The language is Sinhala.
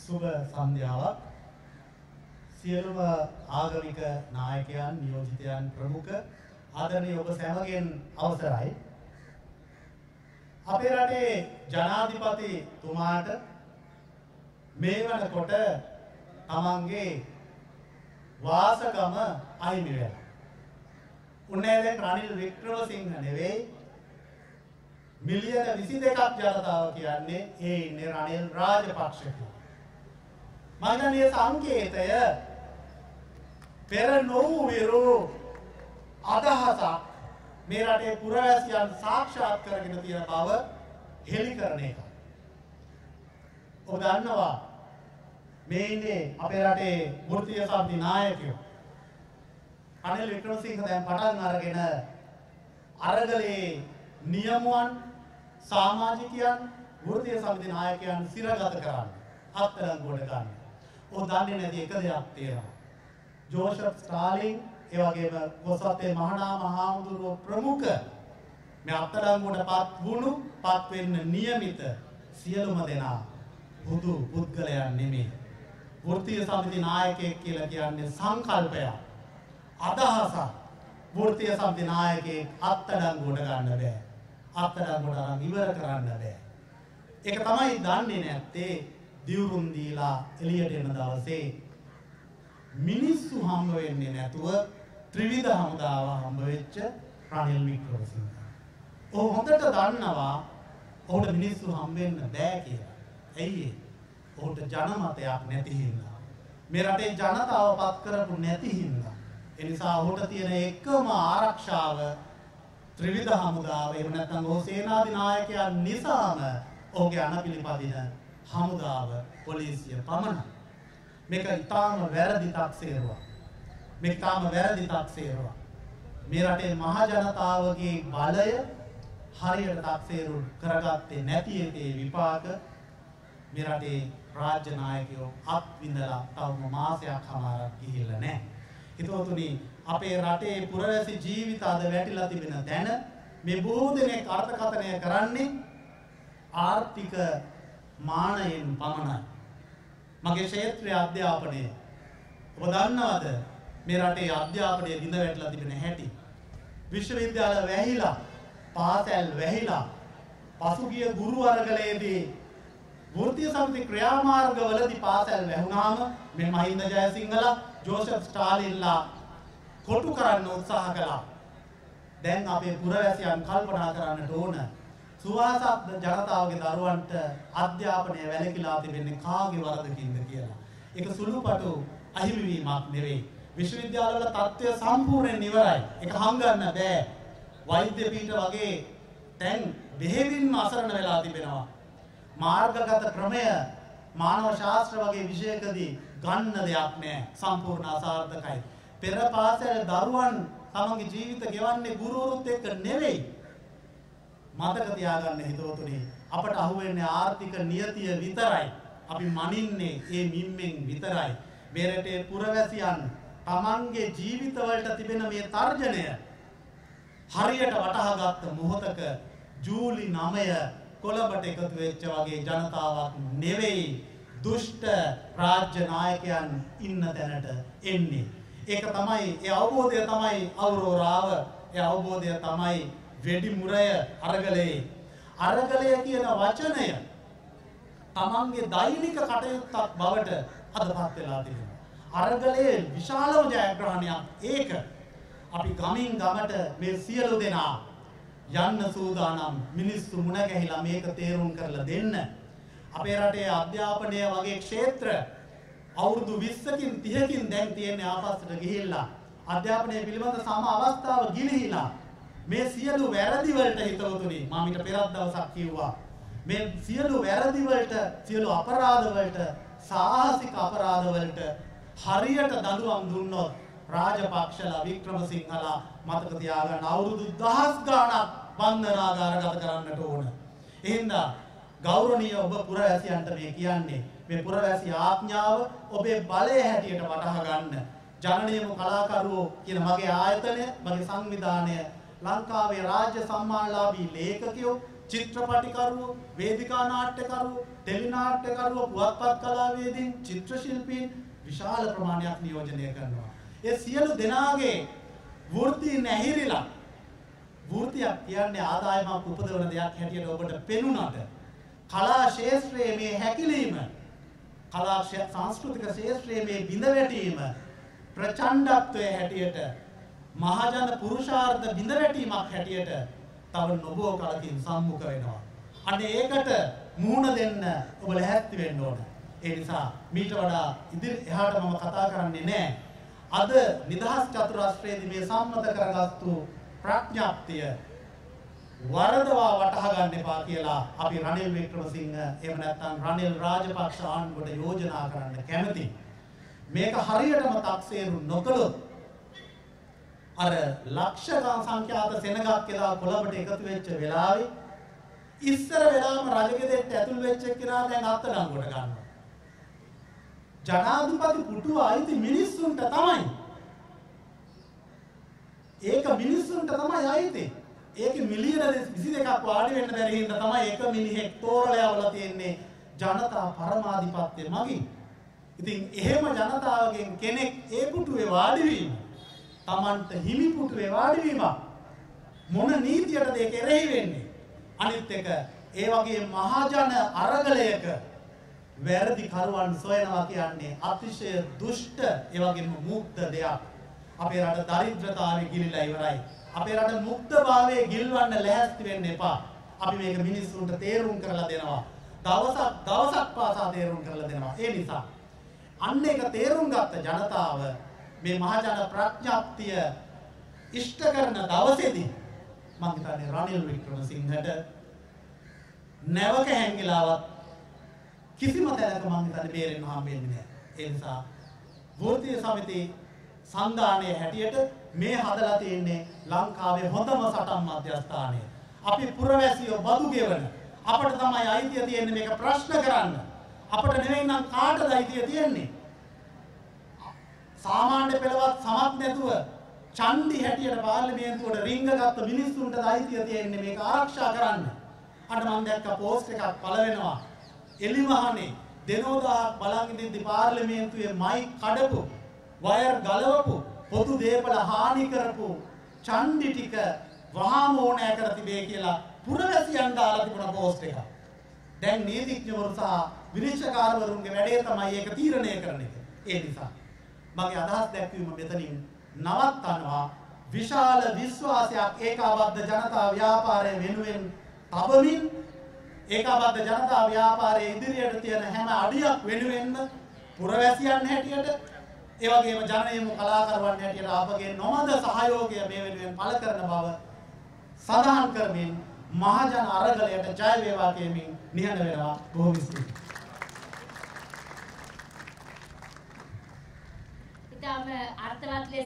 සුබ සන්ධ්‍යාවක් සියලුම ආගමික නායකයන් නියෝජිතයන් ප්‍රමුඛ ආදරණීය ඔබ සැමගෙන් අවසරයි අපේ රටේ ජනාධිපතිතුමාට මේ වෙනකොට තමන්ගේ වාසගම අහිමි වෙලා උන්නේ දැන් රනිල් වික්‍රමසිංහ නෙවෙයි මිලියන 22ක් ජනතාව කියන්නේ ඒ ඉන්නේ රනිල් රාජපක්ෂ කියලා. මගනීය සංකේතය පෙර නොවූ අදහසක් මේ රටේ පුරවැසියන් සාක්ෂාත් කරගෙන තියෙන බව හෙළි කරන එක. ඔබ දන්නවා මේ ඉන්නේ අපේ රටේ වෘත්තීය සමිති නායකයෝ. රනිල් වික්‍රමසිංහ දැන් පටන් අරගෙන අරගලේ නියමුවන් සමාජිකයන් වෘත්තීය සමිති නායකයන් සිරගත කරන්න අත්අඩංගුවට ගන්න. ඔය දන්නේ නැති එක දෙයක් තියෙනවා. ජෝසප් ස්ටාලින් ඒ වගේම කොසත්තේ මහානාම හාමුදුරුවෝ ප්‍රමුඛ මේ අත්අඩංගුවටපත් වුණු පත් වෙන්න නියමිත සියලුම දෙනා බුදු පුද්ගලයන් නෙමෙයි. වෘත්තීය සමිති නායකයෙක් කියලා කියන්නේ සංකල්පයක්. අදහසක්. වෘත්තීය සමිති නායකයෙක් අත්අඩංගුවට ගන්න බෑ. අත්අඩංගුවට අරන් ඉවර කරන්න බෑ. ඒක තමයි දන්නේ නැත්තේ දිවුරුම් දීලා එළියට එන දවසේ මිනිස්සු හම්බ වෙන්නේ නැතුව ත්‍රිවිධ හමුදාව හම්බ වෙච්ච රනිල් වික්‍රමසිංහ. ඔහු හොඳට දන්නවා ඔහුට මිනිස්සු හම්බ වෙන්න බෑ කියලා. ඇයි ඒ? ඔහුට ජනමතයක් නැති හින්දා. මේ රටේ ජනතාව පත් කරපු නැති හින්දා. ඒ නිසා ඔහුට තියෙන එකම ආරක්ෂාව ත්‍රිවිධ හමුදාව. එහෙම නැත්නම් ඔහු සේනාධිනායකයන් නිසාම ඔහුගේ අනපිලිපදින හමුදාව පොලිසිය පමණයි. මේක ඉතාම වැරදි තක්සේරුවක්. මේක ඉතාම වැරදි තක්සේරුවක්. මේ රටේ මහ ජනතාවගේ බලය හරියට තක්සේරු කරගත්තේ නැති එකේ විපාක මේ රටේ රාජ්‍ය නායකයෝ අත්විඳලා තවම මාසයක් හමාරක් ගිහිල්ලා නැහැ. හිතවතුනි අපේ රටේ පුරවැසි ජීවිත අද වැටිලා තිබෙන දැන මේ බොහෝ දෙනෙක් අර්ථකථනය කරන්නේ ආර්ථික මානයෙන් පමණයි. මගේ ක්ෂේත්‍රයේ අධ්‍යාපනය ඔබ දන්නවද මේ රටේ අධ්‍යාපනයේ බිඳ වැටලා තිබෙන හැටි? විශ්වවිද්‍යාල වැහිලා, පාසල් වැහිලා, පසුගිය ගුරු වර්ගලයේදී වෘත්තීය සමිති ක්‍රියාමාර්ගවලදී පාසල් වැහුණාම මේ මහින්ද ජයසිංහලා, ජෝසප් ස්ටාලින්ලා කොටු කරන්න උත්සාහ කළා. දැන් අපේ පුරවැසියන් කල්පනා කරන්නට ඕන සුවාසත් ජනතාවගේ දරුවන්ට අධ්‍යාපනය වැළකීලා තිබෙන්නේ කාගේ වරදකින්ද කියලා. ඒක සුළුපටු අහිමිවීමක් නෙවෙයි. විශ්වවිද්‍යාලවල තත්ත්වය සම්පූර්ණයෙන් ඉවරයි. ඒක හංගන්න බෑ. වෛද්‍ය පීඨ වගේ දැන් බෙහෙවින්ම අසරණ වෙලා තිබෙනවා. මාර්ගගත ක්‍රමය මානව ශාස්ත්‍ර වගේ විෂයකදී ගන්න දෙයක් නෑ. සම්පූර්ණ අසාර්ථකයි. පෙර පාසල් දරුවන් තමන්ගේ ජීවිත ගෙවන්නේ ගුරුවරුත් එක්ක නෙවෙයි. මතක තියාගන්න හිතවතුනි අපට අහුවෙන්නේ ආර්ථික නියතිය විතරයි. අපි මනින්නේ ඒ මිම්මෙන් විතරයි. මේ රටේ පුරවැසියන් තමන්ගේ ජීවිතවලට තිබෙන මේ තර්ජනය හරියට වටහාගත්ත මොහොතක ජූලි 9 කොළඹට එකතු වෙච්ච වගේ ජනතාවක් නෙවෙයි දුෂ්ට රාජ්‍ය නායකයන් ඉන්න තැනට එන්නේ. ඒක තමයි ඒ අවබෝධය තමයි අවරෝරාව. ඒ අවබෝධය තමයි වෙඩි මුරය අරගලයේ. අරගලය කියන වචනය තමන්ගේ දෛනික කටයුත්තක් බවට අදපත් වෙලා තිබෙනවා. අරගලයේ විශාලම ජයග්‍රහණයක් ඒක. අපි ගමින් ගමට මේ සියලු දෙනා යන්න සූදානම් මිනිස්සු මුණ ගැහිලා මේක තේරුම් කරලා දෙන්න. අපේ රටේ අධ්‍යාපනය වගේ ක්ෂේත්‍ර අවුරුදු 20කින් 30කින් දැන් තියෙන්නේ ආපස්සට ගිහිල්ලා අධ්‍යාපනය පිළිබඳ සම අවස්ථාව ගිලිහිලා මේ සියලු වැරදි වලට හිතවතුනි මම ඊට පෙරත් දවසක් කිව්වා මේ සියලු වැරදි වලට සියලු අපරාධ වලට සාහසික අපරාධ වලට හරියට දඬුවම් දුන්නොත් රාජපක්ෂලා වික්‍රමසිංහලා මතක තියාගන්න අවුරුදු 1000 ගාණක් බන්ධනාගාරගත කරන්නට ඕන. එහෙනම් ගෞරවනීය ඔබ පුරවැසියන්ට මේ කියන්නේ මේ පුරවැසි ආඥාව ඔබේ බලය හැටියට වටහා ගන්න. ජනනියම කලාකරුවෝ කියන මගේ ආයතනය, මගේ සංවිධානය ලංකාවේ රාජ්‍ය සම්මානලාභී ලේඛකයෝ, චිත්‍රපටිකරුවෝ, වේදිකා නාට්‍යකරුවෝ, ටෙලි නාට්‍යකරුවෝ, පුවත්පත් කලාවේදීන්, චිත්‍ර ශිල්පීන් විශාල ප්‍රමාණයක් නියෝජනය කරනවා. ඒ සියලු දෙනාගේ වෘත්ති නැහිරිලා වෘත්තියක් කියන්නේ ආදායමක් උපදවන දෙයක් හැටියට ඔබට පෙනුනට කලා ශාස්ත්‍රයේ මේ හැකිලිම කලා සංස්කෘතික ශාස්ත්‍රයේ මේ බිඳ වැටීම ප්‍රචණ්ඩත්වයේ හැටියට මහජන පුරුෂාර්ථ බිඳ වැටීමක් හැටියට තව නොබෝ කලකින් සම්මුඛ වෙනවා. අනේ ඒකට මුහුණ දෙන්න ඔබ ලැහැත්ති වෙන්න ඕන. ඒ නිසා මීට වඩා එහාට මම කතා කරන්නේ නැහැ. අද නිදහස් චතුරාස්‍රයේදී මේ සම්මත කරගත්තු ප්‍රඥාප්තිය වරදවා වටහා ගන්න එපා කියලා අපි රනිල් වික්‍රමසිංහ එහෙම නැත්නම් රනිල් රාජපක්ෂ ආණ්ඩුවට යෝජනා කරන්න කැමතියි. මේක හරියටම තක්සේරු නොකළොත් අර ලක්ෂ ගණන් සංඛ්‍යාත සෙනගක් කියලා කොළඹට එකතු වෙච්ච වෙලාවේ ඉස්සර වෙලාවම රජගෙදරට ඇතුල් වෙච්ච කෙනා දැන් අත්අඩංගුවට ගන්නවා. ජනාධිපති පුටුව අයිති මිනිස්සුන්ට තමයි. ඒක මිනිස්සුන්ට තමයි අයිති. ඒක මිලියන 22ක් වාඩි වෙන්න බැරි හින්දා තමයි එක මිනිහෙක් තෝරලා යවලා තියෙන්නේ ජනතා පරමාධිපත්‍ය මගින්. ඉතින් එහෙම ජනතාවගෙන් කෙනෙක් ඒ පුටුවේ වාඩි වීම තමන්ට හිමි පුටුවේ වාඩි වීම මොන නීතියටද ඒක එරෙහි වෙන්නේ? අනිත් එක ඒ වගේ මහජන අරගලයක වැරදි කරුවන් සොයනවා කියන්නේ අතිශය දුෂ්ට ඒ වගේම මුක්ත දෙයක්. අපේ රට දරිද්‍රතාවයේ ගිලිලා ඉවරයි. අපේ රට මුක්තභාවයේ ගිල්වන්න ලෑස්ති වෙන්න එපා. අපි මේක මිනිස්සුන්ට තේරුම් කරලා දෙනවා. දවසක් පාසා තේරුම් කරලා දෙනවා. ඒ නිසා අන්න ඒක තේරුම් ගත්ත ජනතාව මේ මහජන ප්‍රඥාප්තිය ඉෂ්ට කරන දවසේදී මම හිතන්නේ රනිල් වික්‍රමසිංහට නැවක හැංගිලාවත් කිසිම තැනක මම හිතන්නේ බේරෙන්න හම්බෙන්නේ නැහැ. ඒ නිසා වෘත්තීය සමිති සංධානයේ හැටියට මේ හදලා තියෙන්නේ ලංකාවේ හොඳම සටන් මධ්‍යස්ථානය. අපි පුරවැසියෝ බදු ගෙවන අපට තමයි අයිතිය තියෙන්නේ මේක ප්‍රශ්න කරන්න. අපට නෙවෙයි නම් කාටද අයිතිය තියෙන්නේ? සාමාන්‍ය පෙළවත් සමත් නැතුව චණ්ඩි හැටියට පාර්ලිමේන්තුවට රිංගගත්ත මිනිස්සුන්ට අයිතිය තියෙන්නේ මේක ආරක්ෂා කරන්න. අන්න මම දැක්ක පෝස්ට් එකක් පළ වෙනවා. එලිමහනේ දෙනෝදාක් බලන් ඉඳිද්දි පාර්ලිමේන්තුවේ මයික් කඩපු, වයර් ගලවපු, පොදු දේපල හානි කරපු චණ්ඩි ටික වහාම ඕනෑ කර තිබේ කියලා පුරවැසියන් දාලා තිබුණ පෝස්ට් එකක්. දැන් නීතිඥවරු සහ විනිශ්චයකාරවරුන්ගේ වැඩේ තමයි ඒක තීරණය කරන එක. ඒ නිසා මගේ අදහස් දැක්වීම මෙතනින් නවත්තනවා. විශාල විශ්වාසයක් ඒකාබද්ධ ජනතා ව්‍යාපාරය වෙනුවෙන් තබමින් ඒකාබද්ධ ජනතා ව්‍යාපාරයේ ඉදිරියට තියෙන හැම අඩියක් වෙනුවෙන්ම පුරවැසියන් හැටියට ඒ වගේම ජනයම කලාකරුවන් හැටියට අපගේ නොමද සහයෝගය මේ වෙනුවෙන් පළ කරන බව සඳහන් කරමින් මහජන අරගලයට ජය වේවා කියමින් නිහඬ වෙනවා. බොහොම ස්තුතියි.